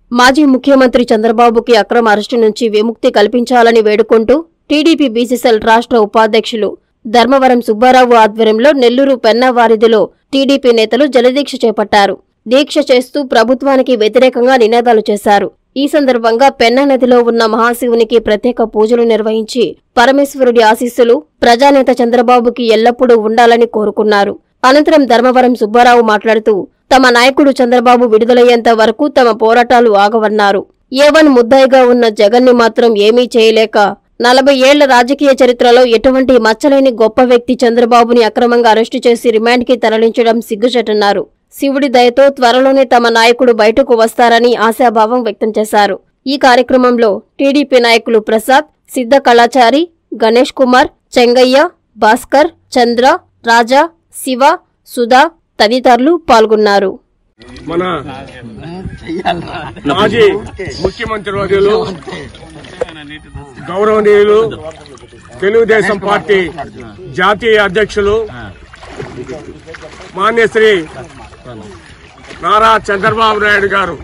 మాజీ ముఖ్యమంత్రి చంద్రబాబుకి అక్రమ అరెస్టు నుంచి విముక్తి కల్పించాలని వేడుకుంటూ టీడీపీ బీసీసీఎల్ రాష్ట్ర ఉపాధ్యక్షులు ధర్మవరం సుబ్బారావు ఆధ్వర్యంలో నెల్లూరు పెన్నావారిధిలో టీడీపీ నేతలు జలదీక్ష చేపట్టారు. దీక్ష చేస్తూ ప్రభుత్వానికి వ్యతిరేకంగా నినాదాలు చేశారు. ఈ సందర్భంగా పెన్నా నదిలో ఉన్న మహాశివునికి ప్రత్యేక పూజలు నిర్వహించి పరమేశ్వరుడి ఆశీస్సులు ప్రజానేత చంద్రబాబుకి ఎల్లప్పుడూ ఉండాలని కోరుకున్నారు. అనంతరం ధర్మవరం సుబ్బారావు మాట్లాడుతూ తమ నాయకుడు చంద్రబాబు విడుదలయ్యేంత వరకు తమ పోరాటాలు ఆగవన్నారు. ఏవన్ ముద్దాయిగా ఉన్న జగన్ని మాత్రం ఏమీ చేయలేక 40 ఏళ్ల రాజకీయ చరిత్రలో ఎటువంటి మచ్చలేని గొప్ప వ్యక్తి చంద్రబాబుని అక్రమంగా అరెస్టు చేసి రిమాండ్కి తరలించడం సిగ్గుచేటన్నారు. శివుడి దయతో త్వరలోనే తమ నాయకుడు బయటకు వస్తారని ఆశాభావం వ్యక్తం చేశారు. ఈ కార్యక్రమంలో టీడీపీ నాయకులు ప్రసాద్, సిద్ధ కళాచారి, గణేష్ కుమార్, చెంగయ్య, భాస్కర్, చంద్ర, రాజా, శివ, సుధా తదితరులు పాల్గొన్నారు. మన మాజీ ముఖ్యమంత్రి వర్యులు గౌరవనీయులు తెలుగుదేశం పార్టీ జాతీయ అధ్యక్షులు మాన్యశ్రీ నారా చంద్రబాబు నాయుడు గారు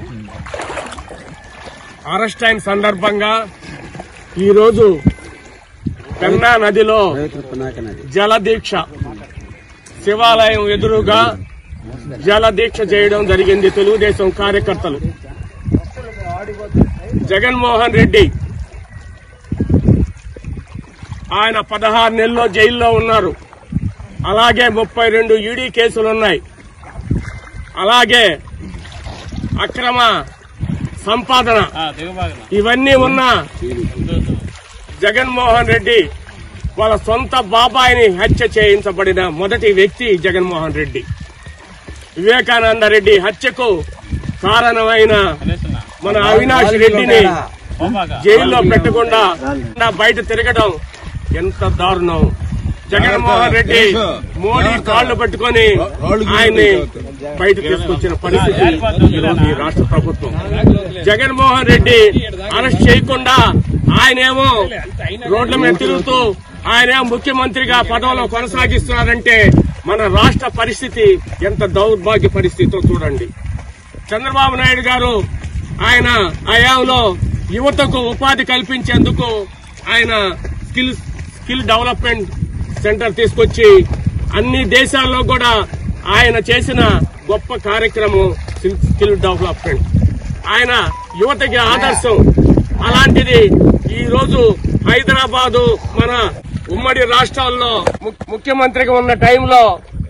అరెస్ట్ అయిన సందర్భంగా ఈరోజు పెన్నా నదిలో జలదీక్ష శివాలయం ఎదురుగా జలదీక్ష చేయడం జరిగింది. తెలుగుదేశం కార్యకర్తలు జగన్మోహన్ రెడ్డి ఆయన 16 నెలల్లో జైల్లో ఉన్నారు. అలాగే 32 ఈడీ కేసులున్నాయి. అలాగే అక్రమ సంపాదన ఇవన్నీ ఉన్న జగన్మోహన్ రెడ్డి వాళ్ళ సొంత బాబాయిని హత్య చేయించబడిన మొదటి వ్యక్తి జగన్మోహన్ రెడ్డి. వివేకానంద రెడ్డి హత్యకు కారణమైన మన అవినాష్ రెడ్డిని జైల్లో పెట్టకుండా బయట తిరగడం ఎంత దారుణం. జగన్మోహన్ రెడ్డి మోడీ కాళ్లు పట్టుకుని ఆయన్ని బయట తీసుకొచ్చిన పరిస్థితి ఈరోజు ఈ రాష్ట్ర ప్రభుత్వం. జగన్మోహన్ రెడ్డి అరెస్ట్ చేయకుండా ఆయనేమో రోడ్ల మీద తిరుగుతూ ఆయనేమో ముఖ్యమంత్రిగా పదవిలో కొనసాగిస్తున్నారంటే మన రాష్ట్ర పరిస్థితి ఎంత దౌర్భాగ్య పరిస్థితితో చూడండి. చంద్రబాబు నాయుడు గారు ఆయన హయాంలో యువతకు ఉపాధి కల్పించేందుకు ఆయన స్కిల్ డెవలప్మెంట్ సెంటర్ తీసుకొచ్చి అన్ని దేశాల్లో కూడా ఆయన చేసిన గొప్ప కార్యక్రమం స్కిల్ డెవలప్మెంట్. ఆయన యువతకి ఆదర్శం. అలాంటిది ఈ రోజు హైదరాబాదు మన ఉమ్మడి రాష్ట్రాల్లో ముఖ్యమంత్రిగా ఉన్న టైంలో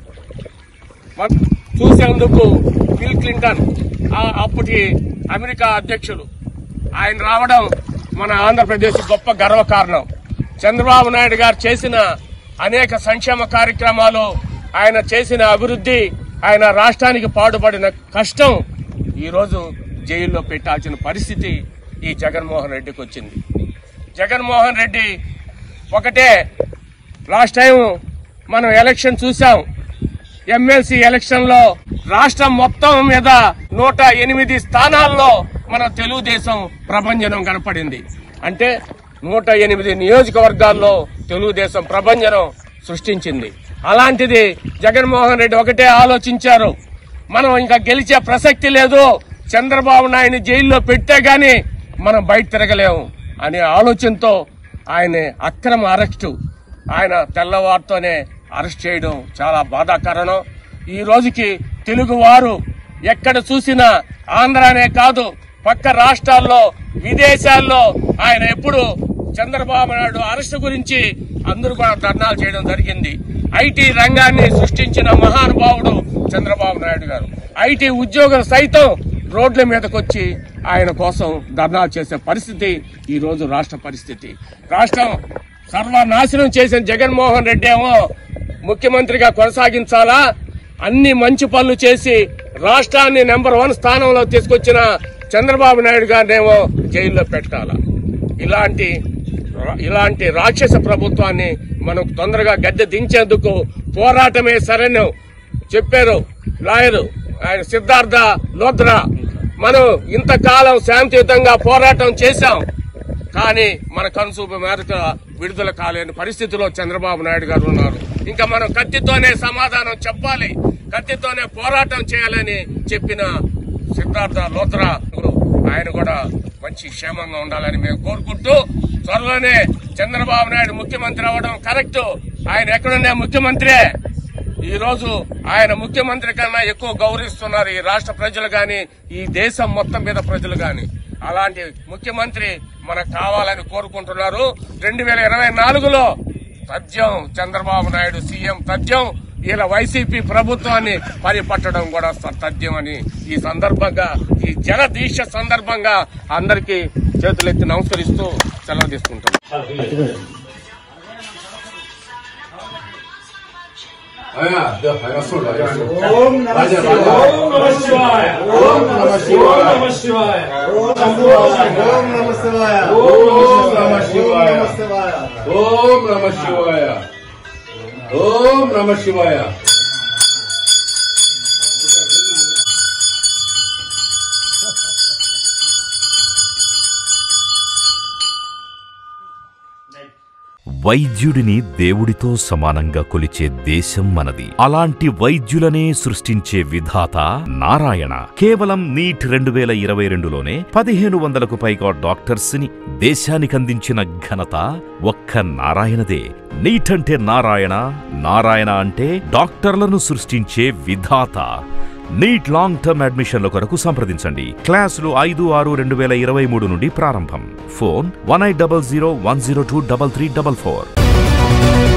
చూసేందుకు బిల్ క్లింటన్ అప్పటి అమెరికా అధ్యక్షులు ఆయన రావడం మన ఆంధ్రప్రదేశ్ గొప్ప గర్వకారణం. చంద్రబాబు నాయుడు గారు చేసిన అనేక సంక్షేమ కార్యక్రమాలు, ఆయన చేసిన అభివృద్ధి, ఆయన రాష్ట్రానికి పాటుపడిన కష్టం ఈరోజు జైల్లో పెట్టాల్సిన పరిస్థితి ఈ జగన్మోహన్ రెడ్డికి వచ్చింది. జగన్మోహన్ రెడ్డి ఒకటే, లాస్ట్ టైం మనం ఎలక్షన్ చూసాం. ఎమ్మెల్సీ ఎలక్షన్ లో రాష్ట్రం మొత్తం మీద 108 స్థానాల్లో మన తెలుగుదేశం ప్రభంజనం కనపడింది. అంటే 108 నియోజకవర్గాల్లో తెలుగుదేశం ప్రభంజనం సృష్టించింది. అలాంటిది జగన్మోహన్ రెడ్డి ఒకటే ఆలోచించారు, మనం ఇంకా గెలిచే ప్రసక్తి లేదు, చంద్రబాబు నాయుడిని జైల్లో పెట్టే గాని మనం బయట తిరగలేము అనే ఆలోచనతో ఆయన అక్రమ అరెస్టు, ఆయన తెల్లవారితోనే అరెస్ట్ చేయడం చాలా బాధాకరణం. ఈ రోజుకి తెలుగువారు ఎక్కడ చూసినా, ఆంధ్రానే కాదు పక్క రాష్ట్రాల్లో, విదేశాల్లో ఆయన ఎప్పుడు చంద్రబాబు నాయుడు అరెస్టు గురించి అందరూ కూడా ధర్నాలు చేయడం జరిగింది. ఐటీ రంగాన్ని సృష్టించిన మహానుభావుడు చంద్రబాబు నాయుడు గారు. ఐటీ ఉద్యోగులు సైతం రోడ్ల మీదకి వచ్చి ఆయన కోసం ధర్నాలు చేసే పరిస్థితి ఈ రోజు రాష్ట్ర పరిస్థితి. రాష్ట్రం సర్వనాశనం చేసిన జగన్మోహన్ రెడ్డి ఏమో ముఖ్యమంత్రిగా కొనసాగించాలా, అన్ని మంచి పనులు చేసి రాష్ట్రాన్ని నెంబర్ 1 స్థానంలో తీసుకొచ్చిన చంద్రబాబు నాయుడు గారినేమో జైల్లో పెట్టాలా. ఇలాంటి రాక్షస ప్రభుత్వాన్ని మనం తొందరగా గద్దె దించేందుకు పోరాటమే సరైన చెప్పారు లాయరు ఆయన సిద్ధార్థ లోద్రా. మనం ఇంతకాలం శాంతియుతంగా పోరాటం చేశాం, కానీ మన కనుసూపు మేరకు విడుదల కాలేని పరిస్థితిలో చంద్రబాబు నాయుడు గారు ఉన్నారు. ఇంకా మనం కత్తితోనే సమాధానం చెప్పాలి, కత్తితోనే పోరాటం చేయాలని చెప్పిన సిద్ధార్థ లోద్రా ఆయన కూడా మంచి క్షేమంగా ఉండాలని మేము కోరుకుంటూ, త్వరలోనే చంద్రబాబు నాయుడు ముఖ్యమంత్రి అవ్వడం కరెక్ట్. ఆయన ఎక్కడున్నా ముఖ్యమంత్రే. ఈ రోజు ఆయన ముఖ్యమంత్రి కన్నా ఎక్కువ గౌరవిస్తున్నారు ఈ రాష్ట్ర ప్రజలు గాని, ఈ దేశం మొత్తం మీద ప్రజలు గాని. అలాంటి ముఖ్యమంత్రి మనకు కావాలని కోరుకుంటున్నారు. 2024లో తథ్యం చంద్రబాబు నాయుడు సీఎం తథ్యం, ఇలా వైసీపీ ప్రభుత్వాన్ని పరిపట్టడం కూడా తథ్యం అని ఈ సందర్భంగా, ఈ జనదీక్ష సందర్భంగా అందరికీ చేతులెత్తి నమస్కరిస్తూ సెలవు తీసుకుంటాం. ఓం నమః శివాయ. ఓం నమః శివాయ. ఓం నమః శివాయ. ఓం నమః శివాయ. ఓం నమః శివాయ. ఓం నమః శివాయ. ఓం నమః శివాయ. వైద్యుడిని దేవుడితో సమానంగా కొలిచే దేశం మనది. అలాంటి వైద్యులనే సృష్టించే విధాత నారాయణ. కేవలం నీట్ 2022లోనే 1500కు పైగా డాక్టర్స్ ని దేశానికందించిన ఘనత ఒక్క నారాయణదే. నీట్ అంటే నారాయణ, నారాయణ అంటే డాక్టర్లను సృష్టించే విధాత. నీట్ లాంగ్ టర్మ్ అడ్మిషన్ల కొరకు సంప్రదించండి. క్లాసులు 5/6/2023 నుండి ప్రారంభం. ఫోన్ 1800 102 3344.